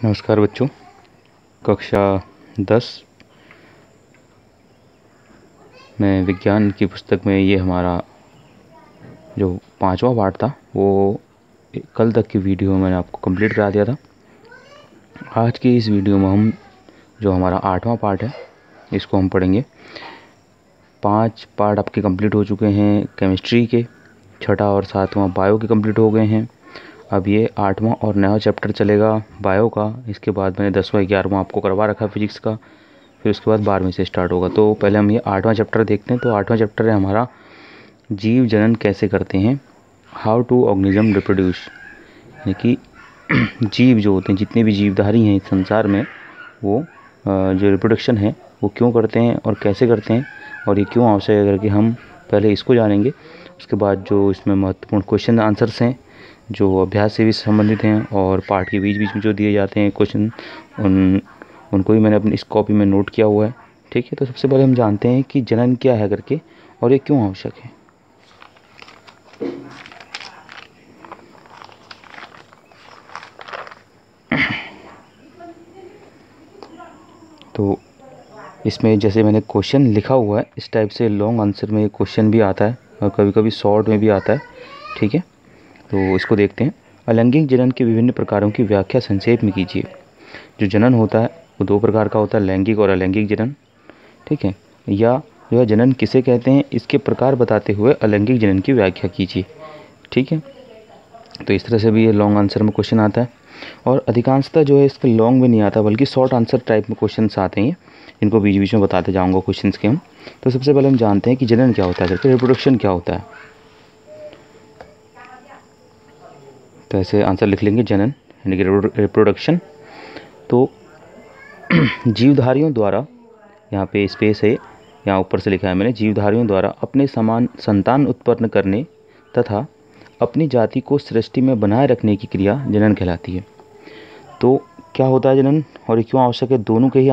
नमस्कार बच्चों, कक्षा 10 में विज्ञान की पुस्तक में ये हमारा जो 5वां पार्ट था वो कल तक की वीडियो मैंने आपको कंप्लीट करा दिया था। आज की इस वीडियो में हम जो हमारा 8वां पार्ट है इसको हम पढ़ेंगे। 5 पार्ट आपके कंप्लीट हो चुके हैं केमिस्ट्री के, 6ठा और 7वां बायो के कंप्लीट हो गए हैं। अब ये 8वां और नया चैप्टर चलेगा बायो का। इसके बाद मैंने 10वां 11वां आपको करवा रखा है फिजिक्स का, फिर उसके बाद 12वीं से स्टार्ट होगा। तो पहले हम ये 8वां चैप्टर देखते हैं। तो 8वां चैप्टर है हमारा जीव जनन कैसे करते हैं, हाउ टू ऑर्गेनिज्म रिप्रोड्यूस। यानी कि जीव जो होते हैं, जितने भी जीवधारी हैं इस संसार में, वो जो रिप्रोडक्शन है वो क्यों करते हैं और कैसे करते हैं और ये क्यों आवश्यक है करके हम पहले इसको जानेंगे। उसके बाद जो इसमें महत्वपूर्ण क्वेश्चन आंसर्स हैं जो अभ्यास से भी संबंधित हैं और पाठ के बीच बीच में जो दिए जाते हैं क्वेश्चन, उनको भी मैंने अपनी इस कॉपी में नोट किया हुआ है। ठीक है, तो सबसे पहले हम जानते हैं कि जनन क्या है करके और ये क्यों आवश्यक है। तो इसमें जैसे मैंने क्वेश्चन लिखा हुआ है इस टाइप से लॉन्ग आंसर में क्वेश्चन भी आता है और कभी कभी शॉर्ट में भी आता है। ठीक है, तो इसको देखते हैं। अलैंगिक जनन के विभिन्न प्रकारों की व्याख्या संक्षेप में कीजिए। जो जनन होता है वो 2 प्रकार का होता है, लैंगिक और अलैंगिक जनन। ठीक है, या जो है जनन किसे कहते हैं इसके प्रकार बताते हुए अलैंगिक जनन की व्याख्या कीजिए। ठीक है, तो इस तरह से भी ये लॉन्ग आंसर में क्वेश्चन आता है और अधिकांशतः जो है इसके लॉन्ग में नहीं आता बल्कि शॉर्ट आंसर टाइप में क्वेश्चन आते हैं। इनको बीच बीच में बताते जाऊँगा क्वेश्चन के हम। तो सबसे पहले हम जानते हैं कि जनन क्या होता है, रिप्रोडक्शन क्या होता है। तो ऐसे आंसर लिख लेंगे, जनन यानी कि रिप्रोडक्शन। तो जीवधारियों द्वारा, यहाँ पे स्पेस है, यहाँ ऊपर से लिखा है मैंने, जीवधारियों द्वारा अपने समान संतान उत्पन्न करने तथा अपनी जाति को सृष्टि में बनाए रखने की क्रिया जनन कहलाती है। तो क्या होता है जनन और ये क्यों आवश्यक है, दोनों के ही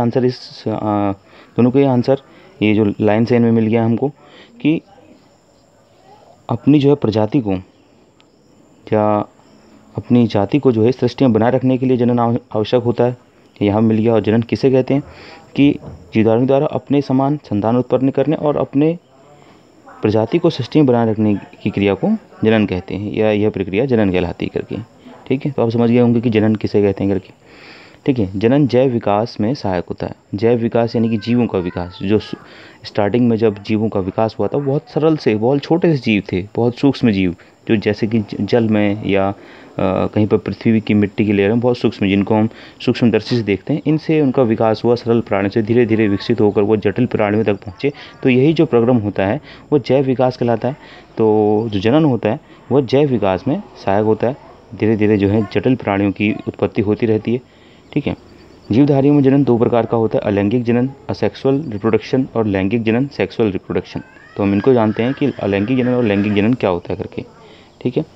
आंसर ये जो लाइन से इनमें मिल गया हमको कि अपनी जो है प्रजाति को या अपनी जाति को जो है सृष्टि में बनाए रखने के लिए जनन आवश्यक होता है, यहाँ मिल गया। और जनन किसे कहते हैं कि जीवधारियों द्वारा अपने समान संतान उत्पन्न करने और अपने प्रजाति को सृष्टि में बनाए रखने की क्रिया को जनन कहते हैं, या यह प्रक्रिया जनन कहलाती है करके। ठीक है, तो आप समझ गए होंगे कि जनन किसे कहते हैं करके। ठीक है, जनन जैव विकास में सहायक होता है। जैव विकास यानी कि जीवों का विकास। जो स्टार्टिंग में जब जीवों का विकास हुआ था बहुत सरल से, बहुत छोटे से जीव थे, बहुत सूक्ष्म जीव, जो जैसे कि जल में या कहीं पर पृथ्वी की मिट्टी की लेयर में बहुत सूक्ष्म, जिनको हम सूक्ष्मदर्शी से देखते हैं, इनसे उनका विकास हुआ। सरल प्राणी से धीरे धीरे विकसित होकर वो जटिल प्राणियों तक पहुँचे। तो यही जो प्रक्रम होता है वो जैव विकास कहलाता है। तो जो जनन होता है वह जैव विकास में सहायक होता है। धीरे धीरे जो है जटिल प्राणियों की उत्पत्ति होती रहती है। ठीक है, जीवधारियों में जनन 2 प्रकार का होता है, अलैंगिक जनन असेक्सुअल रिप्रोडक्शन और लैंगिक जनन सेक्सुअल रिप्रोडक्शन। तो हम इनको जानते हैं कि अलैंगिक जनन और लैंगिक जनन क्या होता है करके। ठीक है,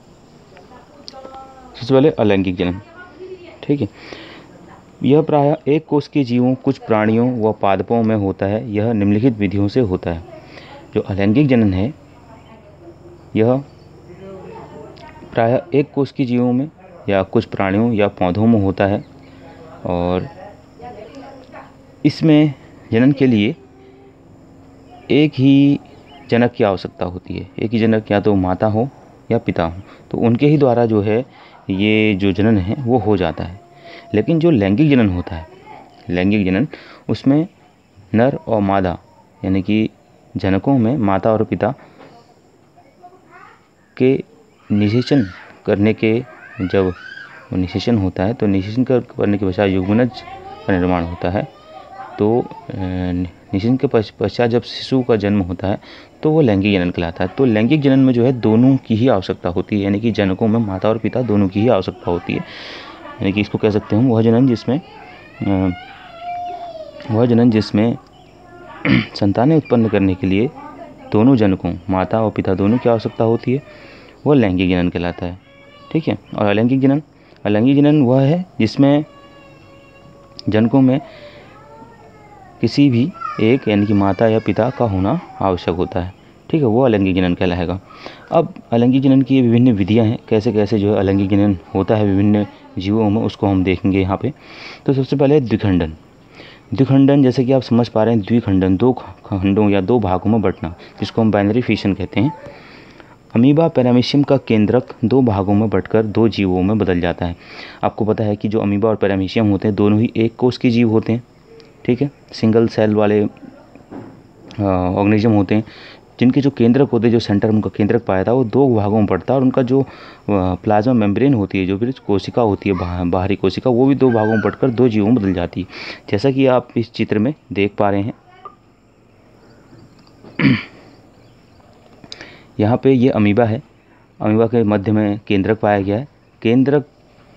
सबसे पहले अलैंगिक जनन। ठीक है, यह प्रायः एक कोश के जीवों, कुछ प्राणियों व पादपों में होता है। यह निम्नलिखित विधियों से होता है। जो अलैंगिक जनन है यह प्रायः एक कोश के जीवों में या कुछ प्राणियों या पौधों में होता है और इसमें जनन के लिए एक ही जनक की आवश्यकता होती है। एक ही जनक, या तो माता हो या पिता हो, तो उनके ही द्वारा जो है ये जो जनन है वो हो जाता है। लेकिन जो लैंगिक जनन होता है, लैंगिक जनन, उसमें नर और मादा यानी कि जनकों में माता और पिता के निषेचन करने के, जब निषेचन होता है तो निषेचन करने के पश्चात युग्मनज का निर्माण होता है। तो निषेचन के पश्चात जब शिशु का जन्म होता है तो वो लैंगिक जनन कहलाता है। तो लैंगिक जनन में जो है दोनों की ही आवश्यकता होती है, यानी कि जनकों में माता और पिता दोनों की ही आवश्यकता होती है। यानी कि इसको कह सकते हैं हम वह जनन जिसमें संतानें उत्पन्न करने के लिए दोनों जनकों, माता और पिता दोनों की आवश्यकता होती है, वह लैंगिक जनन कहलाता है। ठीक है, और अलैंगिक जनन वह है जिसमें जनकों में किसी भी एक यानी कि माता या पिता का होना आवश्यक होता है। ठीक है, वो अलैंगिक जनन कहलाएगा। अब अलैंगिक जनन की विभिन्न विधियां हैं, कैसे कैसे जो है अलैंगिक जनन होता है, विभिन्न जीवों में, उसको हम देखेंगे यहाँ पे। तो सबसे पहले द्विखंडन। द्विखंडन जैसे कि आप समझ पा रहे हैं, द्विखंडन दो खंडों या दो भागों में बंटना, जिसको हम बाइनरी फिशन कहते हैं। अमीबा पैरामीशियम का केंद्रक दो भागों में बंटकर दो जीवों में बदल जाता है। आपको पता है कि जो अमीबा और पैरामीशियम होते हैं दोनों ही एक कोष के जीव होते हैं, ठीक है, सिंगल सेल वाले ऑर्गेनिज्म होते हैं, जिनके जो केंद्रक होते हैं, जो सेंटर उनका केंद्रक पाया था, वो दो भागों में पड़ता है, और उनका जो प्लाज्मा मेम्ब्रेन होती है, जो फिर कोशिका होती है बाहरी कोशिका, वो भी दो भागों में पड़कर दो जीवों में बदल जाती है, जैसा कि आप इस चित्र में देख पा रहे हैं। यहाँ पे ये अमीबा है, अमीबा के मध्य में केंद्रक पाया गया है। केंद्रक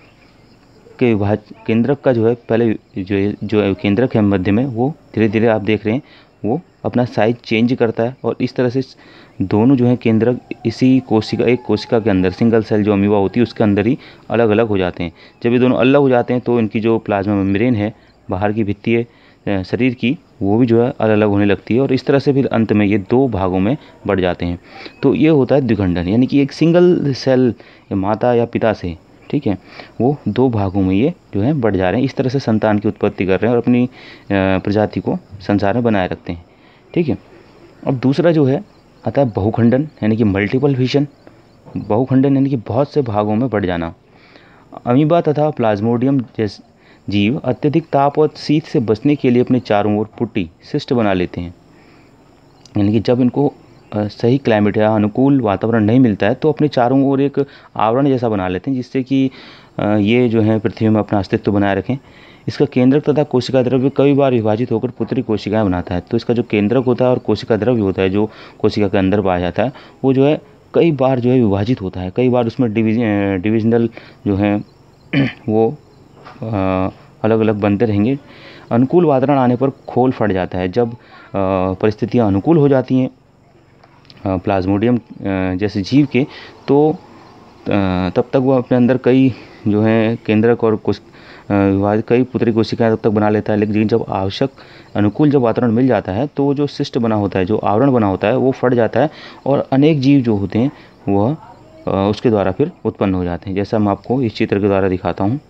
का जो है पहले जो केंद्रक है मध्य में, वो धीरे धीरे आप देख रहे हैं वो अपना साइज चेंज करता है, और इस तरह से दोनों जो है केंद्रक इसी एक कोशिका के अंदर, सिंगल सेल जो अमीबा होती है उसके अंदर ही अलग अलग हो जाते हैं। जब ये दोनों अलग हो जाते हैं तो इनकी जो प्लाज्मा मेम्ब्रेन है बाहर की भित्ति है शरीर की, वो भी जो है अलग अलग होने लगती है, और इस तरह से फिर अंत में ये दो भागों में बढ़ जाते हैं। तो ये होता है द्विखंडन, यानी कि एक सिंगल सेल माता या पिता से, ठीक है, वो दो भागों में ये जो है बढ़ जा रहे हैं, इस तरह से संतान की उत्पत्ति कर रहे हैं और अपनी प्रजाति को संसार में बनाए रखते हैं, ठीक है। अब दूसरा जो है आता है बहुखंडन, यानी कि मल्टीपल फिशन। बहुखंडन यानी कि बहुत से भागों में बढ़ जाना। अमीबा तथा प्लाज्मोडियम जैसे जीव अत्यधिक ताप और शीत से बचने के लिए अपने चारों ओर पुट्टी सिस्ट बना लेते हैं, यानी कि जब इनको सही क्लाइमेट या अनुकूल वातावरण नहीं मिलता है तो अपने चारों ओर एक आवरण जैसा बना लेते हैं, जिससे कि ये जो है पृथ्वी में अपना अस्तित्व बनाए रखें। इसका केंद्रक तथा कोशिका द्रव्य कई बार विभाजित होकर पुत्री कोशिकाएं बनाता है। तो इसका जो केंद्रक होता है और कोशिका द्रव्य होता है, जो कोशिका के अंदर पाया जाता है, वो जो है कई बार जो है विभाजित होता है, कई बार उसमें डिविजनल जो है वो अलग अलग बनते रहेंगे। अनुकूल वातावरण आने पर खोल फट जाता है। जब परिस्थितियाँ अनुकूल हो जाती हैं प्लाज्मोडियम जैसे जीव के, तो तब तक वो अपने अंदर कई जो है केंद्रक और कुछ कई पुत्री कोशिकाएं तब तक बना लेता है। लेकिन जब आवश्यक अनुकूल जब वातावरण मिल जाता है तो जो सिस्ट बना होता है, जो आवरण बना होता है, वो फट जाता है और अनेक जीव जो होते हैं वह उसके द्वारा फिर उत्पन्न हो जाते हैं, जैसा मैं आपको इस चित्र के द्वारा दिखाता हूँ।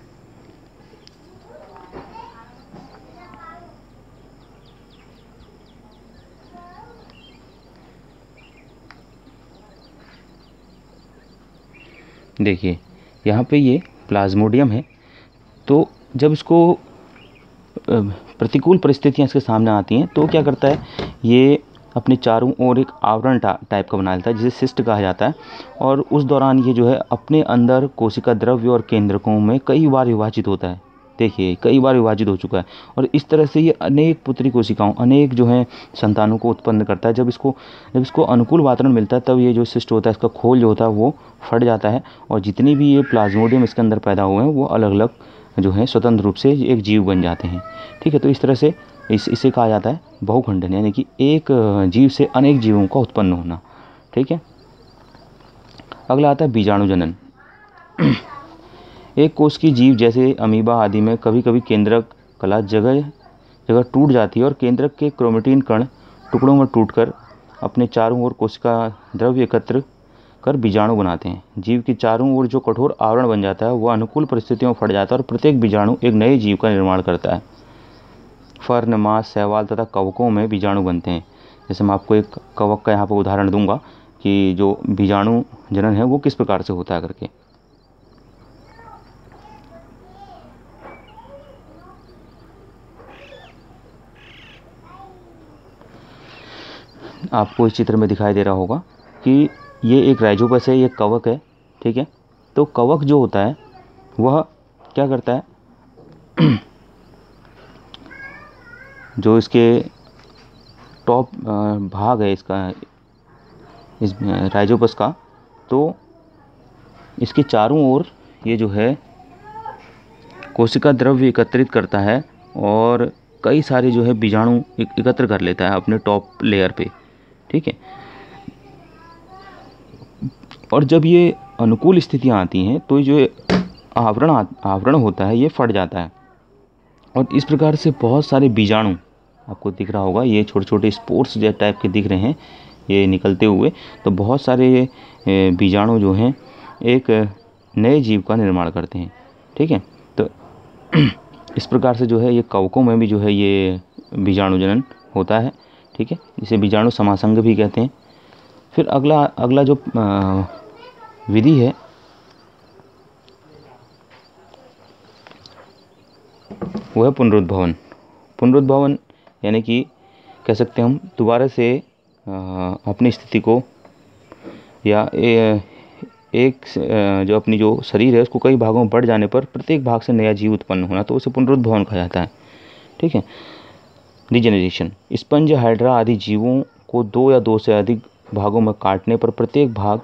देखिए यहाँ पे ये प्लाज्मोडियम है, तो जब इसको प्रतिकूल परिस्थितियाँ इसके सामने आती हैं तो क्या करता है, ये अपने चारों ओर एक आवरण टाइप का बना लेता है, जिसे सिस्ट कहा जाता है, और उस दौरान ये जो है अपने अंदर कोशिका द्रव्य और केंद्रकों में कई बार विभाजित होता है। देखिए कई बार विभाजित हो चुका है, और इस तरह से ये अनेक पुत्री कोशिकाओं, अनेक जो है संतानों को उत्पन्न करता है। जब इसको अनुकूल वातावरण मिलता है तब ये जो सिस्ट होता है, इसका खोल जो होता है वो फट जाता है, और जितनी भी ये प्लाज्मोडियम इसके अंदर पैदा हुए हैं वो अलग अलग जो है स्वतंत्र रूप से एक जीव बन जाते हैं, ठीक है। तो इस तरह से इसे कहा जाता है बहुखंडन, यानी कि एक जीव से अनेक जीवों का उत्पन्न होना, ठीक है। अगला आता है बीजाणु जनन। एक कोश की जीव जैसे अमीबा आदि में कभी कभी केंद्रक कला जगह जगह टूट जाती है और केंद्रक के क्रोमेटिन कण टुकड़ों में टूटकर अपने चारों ओर कोशिका द्रव्य एकत्र कर बीजाणु बनाते हैं। जीव के चारों ओर जो कठोर आवरण बन जाता है वह अनुकूल परिस्थितियों में फट जाता है और प्रत्येक बीजाणु एक नए जीव का निर्माण करता है। फर्न, मांस, शैवाल तथा कवकों में बीजाणु बनते हैं। जैसे मैं आपको एक कवक का यहाँ पर उदाहरण दूंगा कि जो बीजाणु जनन है वो किस प्रकार से होता है करके। आपको इस चित्र में दिखाई दे रहा होगा कि ये एक राइजोपस है, ये कवक है, ठीक है। तो कवक जो होता है वह क्या करता है, जो इसके टॉप भाग है इसका, इस राइजोपस का, तो इसके चारों ओर ये जो है कोशिका द्रव्य एकत्रित करता है और कई सारे जो है बीजाणु एकत्र कर लेता है अपने टॉप लेयर पे, ठीक है। और जब ये अनुकूल स्थितियाँ आती हैं तो जो आवरण होता है ये फट जाता है, और इस प्रकार से बहुत सारे बीजाणु आपको दिख रहा होगा, ये छोटे छोटे स्पोर्स जैसे टाइप के दिख रहे हैं ये निकलते हुए। तो बहुत सारे बीजाणु जो हैं एक नए जीव का निर्माण करते हैं। ठीक है। तो इस प्रकार से जो है ये कवकों में भी जो है ये बीजाणु जनन होता है, ठीक है, जिसे बीजाणु समासंग भी कहते हैं। फिर अगला अगला जो विधि है वो है पुनरुद्भवन। पुनरुद्भवन यानी कि कह सकते हैं हम दोबारा से अपनी स्थिति को या एक जो अपनी जो शरीर है उसको कई भागों में बढ़ जाने पर प्रत्येक भाग से नया जीव उत्पन्न होना, तो उसे पुनरुद्भवन कहा जाता है, ठीक है। रीजेनरेशन, स्पंज, हाइड्रा आदि जीवों को 2 या 2 से अधिक भागों में काटने पर प्रत्येक भाग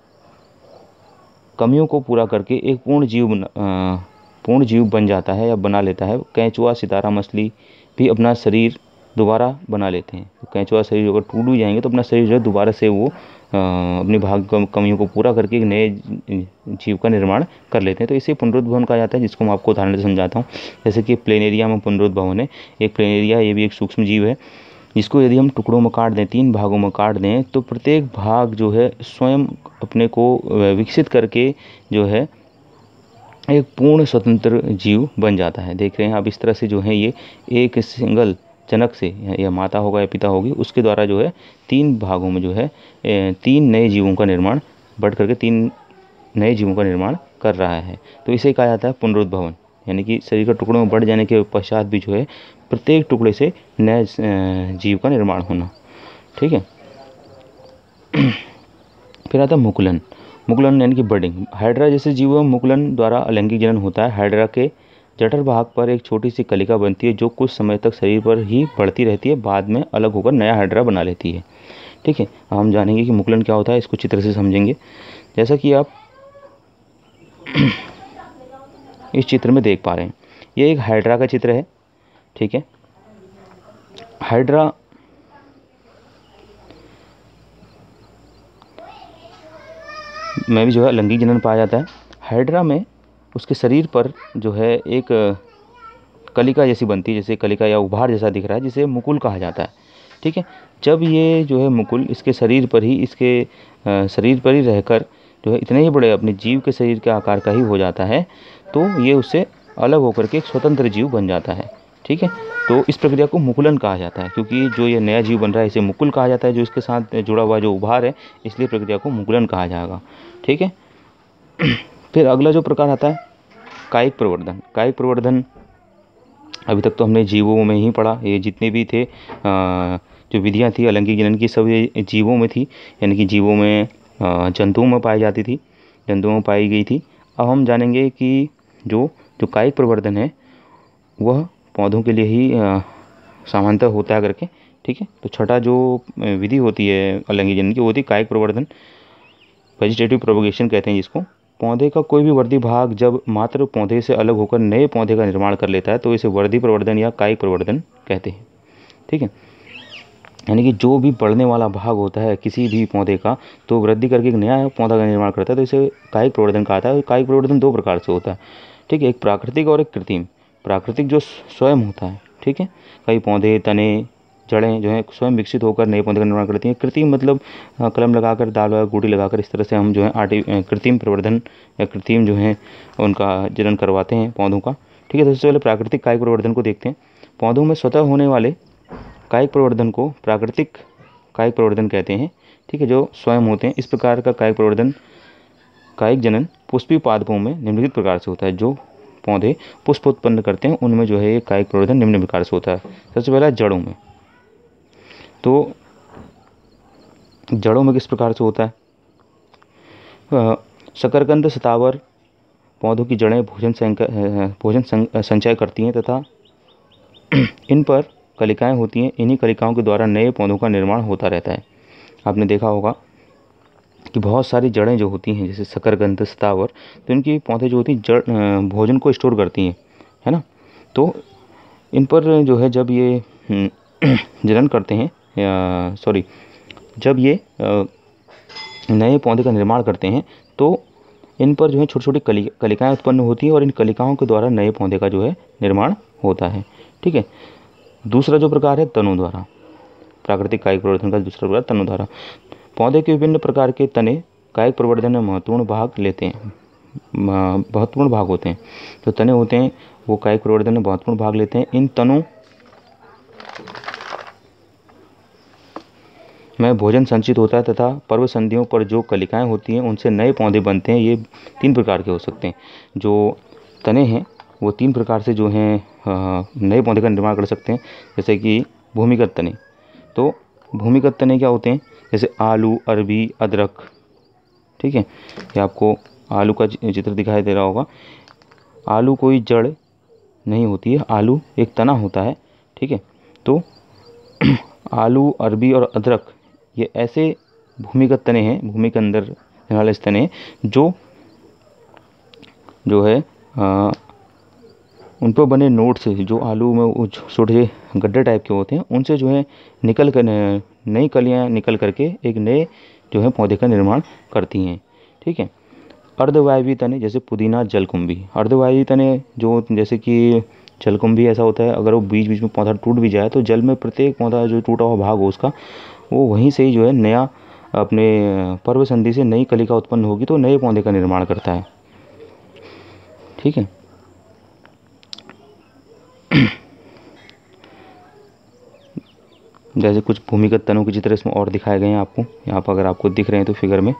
कमियों को पूरा करके एक पूर्ण जीव बन जाता है या बना लेता है। केंचुआ, सितारा मछली भी अपना शरीर दोबारा बना लेते हैं। तो केंचुआ शरीर अगर टूट भी जाएंगे तो अपना शरीर जो है दोबारा से वो अपनी भाग कमियों को पूरा करके एक नए जीव का निर्माण कर लेते हैं। तो इसे पुनरुद्भवन कहा जाता है, जिसको मैं आपको उदाहरण से समझाता हूँ। जैसे कि प्लेनेरिया में पुनरुद्भवन है। एक प्लेनेरिया, ये भी एक सूक्ष्म जीव है, जिसको यदि हम टुकड़ों में काट दें, 3 भागों में काट दें, तो प्रत्येक भाग जो है स्वयं अपने को विकसित करके जो है एक पूर्ण स्वतंत्र जीव बन जाता है। देख रहे हैं आप, इस तरह से जो है ये एक सिंगल जनक से, या माता होगा या पिता होगी, उसके द्वारा जो है 3 भागों में जो है 3 नए जीवों का निर्माण बढ़ करके 3 नए जीवों का निर्माण कर रहा है। तो इसे कहा जाता है पुनरुद्भवन, यानी कि शरीर का टुकड़ों में बढ़ जाने के पश्चात भी जो है प्रत्येक टुकड़े से नए जीव का निर्माण होना, ठीक है। फिर आता है मुकुलन। मुकुलन यानी कि बर्डिंग। हाइड्रा जैसे जीवों में मुकुलन द्वारा अलैंगिक जनन होता है। हाइड्रा के जठर भाग पर एक छोटी सी कलिका बनती है जो कुछ समय तक शरीर पर ही बढ़ती रहती है, बाद में अलग होकर नया हाइड्रा बना लेती है, ठीक है। हम जानेंगे कि मुकुलन क्या होता है, इसको चित्र से समझेंगे। जैसा कि आप इस चित्र में देख पा रहे हैं, ये एक हाइड्रा का चित्र है, ठीक है। हाइड्रा में भी जो है अलैंगिक जनन पाया जाता है। हाइड्रा में उसके शरीर पर जो है एक कलिका जैसी बनती है, जैसे कलिका या उभार जैसा दिख रहा है, जिसे मुकुल कहा जाता है, ठीक है। जब ये जो है मुकुल इसके शरीर पर ही रहकर जो है इतने ही बड़े अपने जीव के शरीर के आकार का ही हो जाता है, तो ये उससे अलग होकर के एक स्वतंत्र जीव बन जाता है, ठीक है। तो इस प्रक्रिया को मुकुलन कहा जाता है, क्योंकि जो ये नया जीव बन रहा है इसे मुकुल कहा जाता है, जो इसके साथ जुड़ा हुआ जो उभार है, इसलिए प्रक्रिया को मुकुलन कहा जाएगा, ठीक है। फिर अगला जो प्रकार आता है कायिक प्रवर्धन। कायिक प्रवर्धन अभी तक तो हमने जीवों में ही पढ़ा, ये जितने भी थे जो विधियाँ थी अलैंगिक जनन की, सब ये जीवों में थी, यानी कि जीवों में जंतुओं में पाई जाती थी, जंतुओं में पाई गई थी। अब हम जानेंगे कि जो कायिक प्रवर्धन है वह पौधों के लिए ही सामान्यतः होता है करके, ठीक है। तो छठा जो विधि होती है अलैंगिक जनन की, वो होती है कायिक प्रवर्धन, वेजिटेटिव प्रोपगेशन कहते हैं जिसको। पौधे का कोई भी वर्धी भाग जब मात्र पौधे से अलग होकर नए पौधे का निर्माण कर लेता है, तो इसे वर्धी प्रवर्धन या कायिक प्रवर्धन कहते हैं, ठीक है। यानी कि जो भी बढ़ने वाला भाग होता है किसी भी पौधे का, तो वृद्धि करके एक नया पौधा का निर्माण करता है, तो इसे कायिक प्रवर्धन कहा जाता है। कायिक प्रवर्धन 2 प्रकार से होता है, ठीक है, एक प्राकृतिक और एक कृत्रिम। प्राकृतिक जो स्वयं होता है, ठीक है, कई पौधे, तने, जड़ें जो है स्वयं विकसित होकर नए पौधे का निर्माण करती हैं। कृत्रिम मतलब कलम लगाकर, दाल व गुटी लगाकर, इस तरह से हम जो है कृत्रिम प्रवर्धन या कृत्रिम जो है उनका जनन करवाते हैं पौधों का, ठीक है। तो सबसे पहले प्राकृतिक कायिक प्रवर्धन को देखते हैं। पौधों में स्वतः होने वाले कायिक प्रवर्धन को प्राकृतिक कायिक प्रवर्धन कहते हैं, ठीक है, जो स्वयं होते हैं। इस प्रकार का कायिक प्रवर्धन, कायिक जनन पुष्पी पादपों में निम्नलिखित प्रकार से होता है। जो पौधे पुष्प उत्पन्न करते हैं उनमें जो है ये कायिक प्रवर्धन निम्न प्रकार से होता है। सबसे पहला जड़ों में, तो जड़ों में किस प्रकार से होता है? शकरकंद शतावर पौधों की जड़ें भोजन संचय करती हैं तथा इन पर कलिकाएं होती हैं। इन्हीं कलिकाओं के द्वारा नए पौधों का निर्माण होता रहता है। आपने देखा होगा कि बहुत सारी जड़ें जो होती हैं, जैसे शकरकंद शतावर, तो इनकी पौधे जो होती हैं जड़ भोजन को स्टोर करती हैं, है ना। तो इन पर जो है जब ये जनन करते हैं, जब ये नए पौधे का निर्माण करते हैं, तो इन पर जो है छोटी छोटी कलिकाएं उत्पन्न होती हैं और इन कलिकाओं के द्वारा नए पौधे का जो है निर्माण होता है, ठीक है। दूसरा जो प्रकार है तनु द्वारा, प्राकृतिक कायिक प्रवर्धन का दूसरा प्रकार तनु द्वारा। पौधे के विभिन्न प्रकार के तने कायिक प्रवर्धन में महत्वपूर्ण भाग लेते हैं। महत्वपूर्ण भाग होते हैं। जो तने होते हैं वो कायिक प्रवर्धन में महत्वपूर्ण भाग लेते हैं। इन तनों में भोजन संचित होता है तथा पर्व संधियों पर जो कलिकाएं होती हैं उनसे नए पौधे बनते हैं। ये 3 प्रकार के हो सकते हैं। जो तने हैं वो 3 प्रकार से जो हैं नए पौधे का निर्माण कर सकते हैं। जैसे कि भूमिगत तने। तो भूमिगत तने क्या होते हैं? जैसे आलू, अरबी, अदरक। ठीक है, ये आपको आलू का चित्र दिखाई दे रहा होगा। आलू कोई जड़ नहीं होती है, आलू एक तना होता है। ठीक है, तो आलू, अरबी और अदरक ये ऐसे भूमिगत तने हैं, भूमि के अंदर रहने वाले तने हैं जो है उन पर बने नोट से, जो आलू में वो छोटे गड्ढे टाइप के होते हैं, उनसे जो है निकल कर नई कलियां निकल करके एक नए जो है पौधे का निर्माण करती हैं। ठीक है, अर्धवायवीय तने जैसे पुदीना, जलकुंभी। अर्धवायवीय तने जो जैसे कि जलकुंभी ऐसा होता है, अगर वो बीच बीच में पौधा टूट भी जाए तो जल में प्रत्येक पौधा जो टूटा हुआ भाग हो उसका, वो वहीं से ही जो है नया अपने पर्व संधि से नई कलिका उत्पन्न होगी तो नए पौधे का निर्माण करता है। ठीक है, जैसे कुछ भूमिगत तनों के चित्र इसमें और दिखाए गए हैं आपको, यहाँ पर अगर आपको दिख रहे हैं तो फिगर में।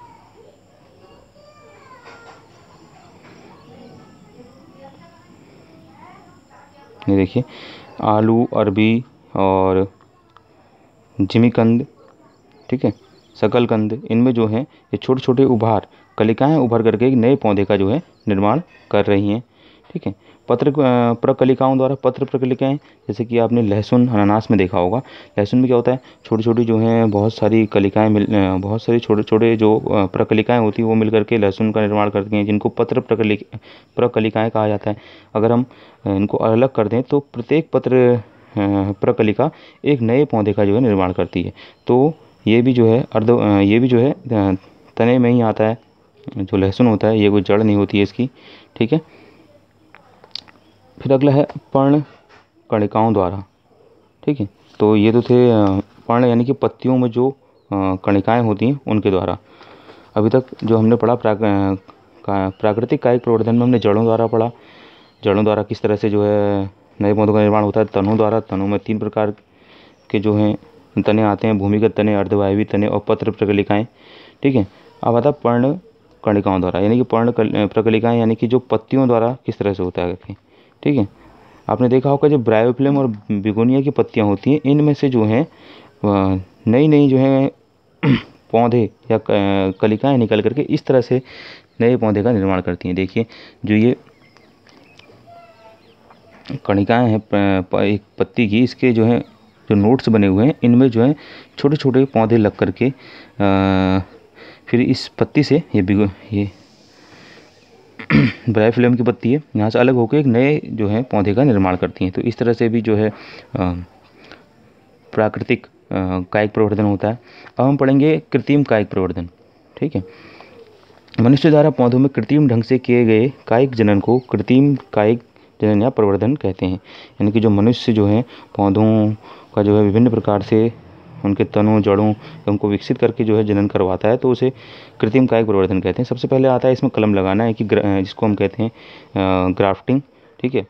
ये देखिए, आलू, अरबी और जिमीकंद, ठीक है, शकलकंद, इनमें जो है ये छोटे छोटे उभार कलिकाएं उभर करके एक नए पौधे का जो है निर्माण कर रही हैं। ठीक है, पत्र प्रकलिकाओं द्वारा पत्र प्रकलिकाएं, जैसे कि आपने लहसुन, अनानास में देखा होगा। लहसुन में क्या होता है, छोटी छोटी जो हैं बहुत सारी कलिकाएं बहुत सारी छोटे छोटे जो प्रकलिकाएं होती हैं वो मिल करके लहसुन का निर्माण करती हैं, जिनको पत्र प्रकलिकाएं कहा जाता है। अगर हम इनको अलग कर दें तो प्रत्येक पत्र प्रकलिका एक नए पौधे का जो है निर्माण करती है। तो ये भी जो है ये भी जो है तने में ही आता है। जो लहसुन होता है ये कोई जड़ नहीं होती है इसकी। ठीक है, फिर अगला है पर्ण कणिकाओं द्वारा। ठीक है, तो ये तो थे पर्ण यानी कि पत्तियों में जो कणिकाएं होती हैं उनके द्वारा। अभी तक जो हमने पढ़ा प्राकृतिक कायिक प्रवर्धन में हमने जड़ों द्वारा पढ़ा। जड़ों द्वारा किस तरह से जो है नए पौधों का निर्माण होता है। तनों द्वारा, तनों में 3 प्रकार के जो हैं तने आते हैं, भूमिगत तने, अर्धवायवीय तने और पत्र प्रकलिकाएं। ठीक है, अब आता है पर्ण कणिकाओं द्वारा, यानी कि पर्ण प्रकलिकाएं यानी कि जो पत्तियों द्वारा किस तरह से होता है। ठीक है, आपने देखा होगा जो ब्रायोफ्लेम और बिगोनिया की पत्तियां होती हैं, इनमें से जो हैं नई नई जो है पौधे या कलिकाएं निकल करके इस तरह से नए पौधे का निर्माण करती हैं। देखिए, जो ये कणिकाएं हैं एक पत्ती की, इसके जो है जो नोट्स बने हुए हैं, इनमें जो है छोटे छोटे पौधे लग करके फिर इस पत्ती से ये ब्रायोफ्लेम की पत्ती है, यहाँ से अलग होकर एक नए जो है पौधे का निर्माण करती हैं। तो इस तरह से भी जो है प्राकृतिक कायिक प्रवर्धन होता है। अब हम पढ़ेंगे कृत्रिम कायिक प्रवर्धन। ठीक है, मनुष्य द्वारा पौधों में कृत्रिम ढंग से किए गए कायिक जनन को कृत्रिम कायिक जनन या प्रवर्धन कहते हैं। यानी कि जो मनुष्य जो है पौधों का जो है विभिन्न प्रकार से उनके तनों, जड़ों उनको विकसित करके जो है जनन करवाता है, तो उसे कृत्रिम कायिक प्रवर्धन कहते हैं। सबसे पहले आता है इसमें कलम लगाना है, कि जिसको हम कहते हैं ग्राफ्टिंग। ठीक है,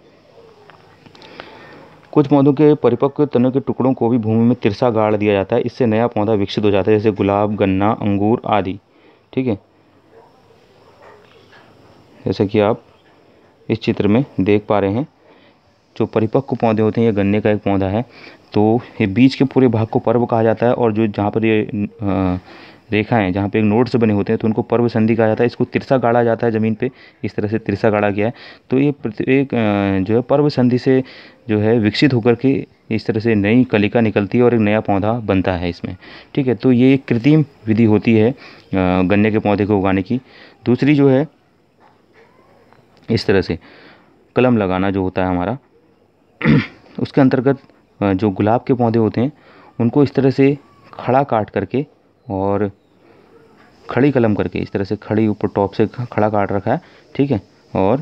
कुछ पौधों के परिपक्व तनों के टुकड़ों को भी भूमि में तिरछा गाड़ दिया जाता है, इससे नया पौधा विकसित हो जाता है, जैसे गुलाब, गन्ना, अंगूर आदि। ठीक है, जैसे कि आप इस चित्र में देख पा रहे हैं, जो परिपक्व पौधे होते हैं, ये गन्ने का एक पौधा है, तो ये बीज के पूरे भाग को पर्व कहा जाता है। और जो जहाँ पर ये रेखाएं, जहाँ पे एक नोड से बने होते हैं, तो उनको पर्व संधि कहा जाता है। इसको तिरछा गाड़ा जाता है ज़मीन पे, इस तरह से तिरछा गाड़ा गया है। तो ये प्रत्येक जो है पर्व संधि से जो है विकसित होकर के इस तरह से नई कलिका निकलती है और एक नया पौधा बनता है इसमें। ठीक है, तो ये एक कृत्रिम विधि होती है गन्ने के पौधे को उगाने की। दूसरी जो है इस तरह से कलम लगाना जो होता है हमारा, उसके अंतर्गत जो गुलाब के पौधे होते हैं उनको इस तरह से खड़ा काट करके और खड़ी कलम करके, इस तरह से खड़ी ऊपर टॉप से खड़ा काट रखा है। ठीक है, और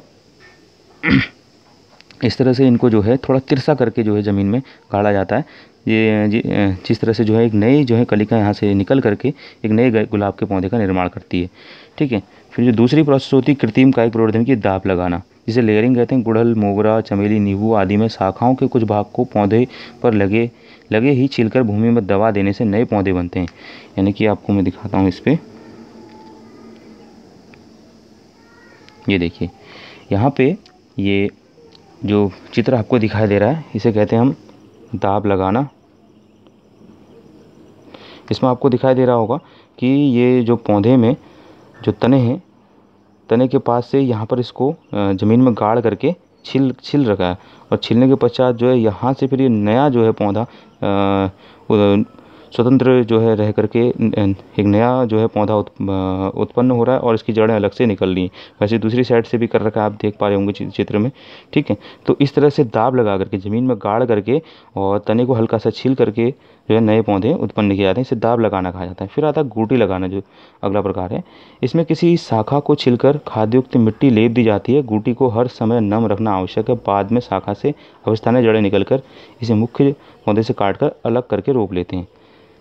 इस तरह से इनको जो है थोड़ा तिरछा करके जो है ज़मीन में गाड़ा जाता है। ये जिस तरह से जो है एक नई जो है कलिका यहाँ से निकल करके एक नए गुलाब के पौधे का निर्माण करती है। ठीक है, फिर जो दूसरी प्रोसेस होती है कृत्रिम कायिक प्रवर्धन की दाब लगाना, जिसे लेयरिंग कहते हैं। गुड़हल, मोगरा, चमेली, नींबू आदि में शाखाओं के कुछ भाग को पौधे पर लगे ही छीलकर भूमि में दबा देने से नए पौधे बनते हैं। यानी कि आपको मैं दिखाता हूँ इस पर, ये देखिए यहाँ पे ये जो चित्र आपको दिखाई दे रहा है इसे कहते हैं हम दाब लगाना। इसमें आपको दिखाई दे रहा होगा कि ये जो पौधे में जो तने हैं, तने के पास से यहाँ पर इसको ज़मीन में गाड़ करके छिल रखा है, और छिलने के पश्चात जो है यहाँ से फिर ये नया जो है पौधा स्वतंत्र जो है रह करके एक नया जो है पौधा उत्पन्न हो रहा है और इसकी जड़ें अलग से निकल रही हैं। वैसे दूसरी साइड से भी कर रखा है, आप देख पा रहे होंगे चित्र में, ठीक है। तो इस तरह से दाब लगा करके ज़मीन में गाड़ करके और तने को हल्का सा छील करके जो है नए पौधे उत्पन्न किए जाते हैं। इसे दाब लगाना कहा जाता है। फिर आता है गोटी लगाना, जो अगला प्रकार है। इसमें किसी शाखा को छिलकर खादयुक्त मिट्टी लेप दी जाती है। गोटी को हर समय नम रखना आवश्यक है। बाद में शाखा से अवस्थानीय जड़ें निकलकर इसे मुख्य पौधे से काटकर अलग करके रोप लेते हैं।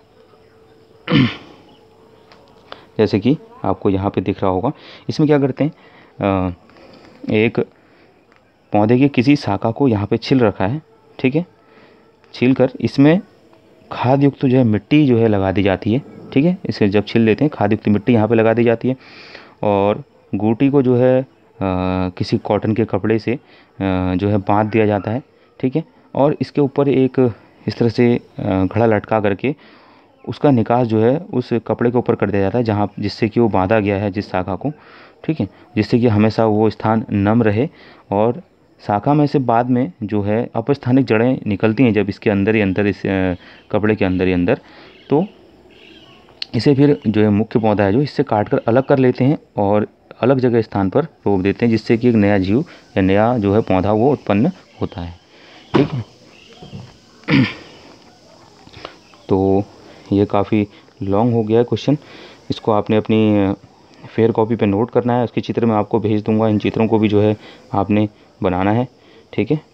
जैसे कि आपको यहाँ पे दिख रहा होगा, इसमें क्या करते हैं, एक पौधे की किसी शाखा को यहाँ पे छिल रखा है, ठीक है। छील कर इसमें खाद युक्त जो है मिट्टी जो है लगा दी जाती है, ठीक है। इसे जब छील लेते हैं खाद युक्त मिट्टी यहाँ पे लगा दी जाती है, और गोटी को जो है किसी कॉटन के कपड़े से जो है बांध दिया जाता है, ठीक है। और इसके ऊपर एक इस तरह से घड़ा लटका करके उसका निकास जो है उस कपड़े के ऊपर कर दिया जाता है, जहाँ जिससे कि वो बांधा गया है जिस शाखा को, ठीक है, जिससे कि हमेशा वो स्थान नम रहे। और शाखा में से बाद में जो है अपस्थानिक जड़ें निकलती हैं जब इसके अंदर ही अंदर, इस कपड़े के अंदर ही अंदर, तो इसे फिर जो है मुख्य पौधा है जो इससे काट कर अलग कर लेते हैं और अलग जगह स्थान पर रोप देते हैं, जिससे कि एक नया जीव या नया जो है पौधा वो उत्पन्न होता है, ठीक है। तो ये काफ़ी लॉन्ग हो गया है क्वेश्चन, इसको आपने अपनी फेयर कॉपी पे नोट करना है। उसके चित्र मैं आपको भेज दूंगा, इन चित्रों को भी जो है आपने बनाना है, ठीक है।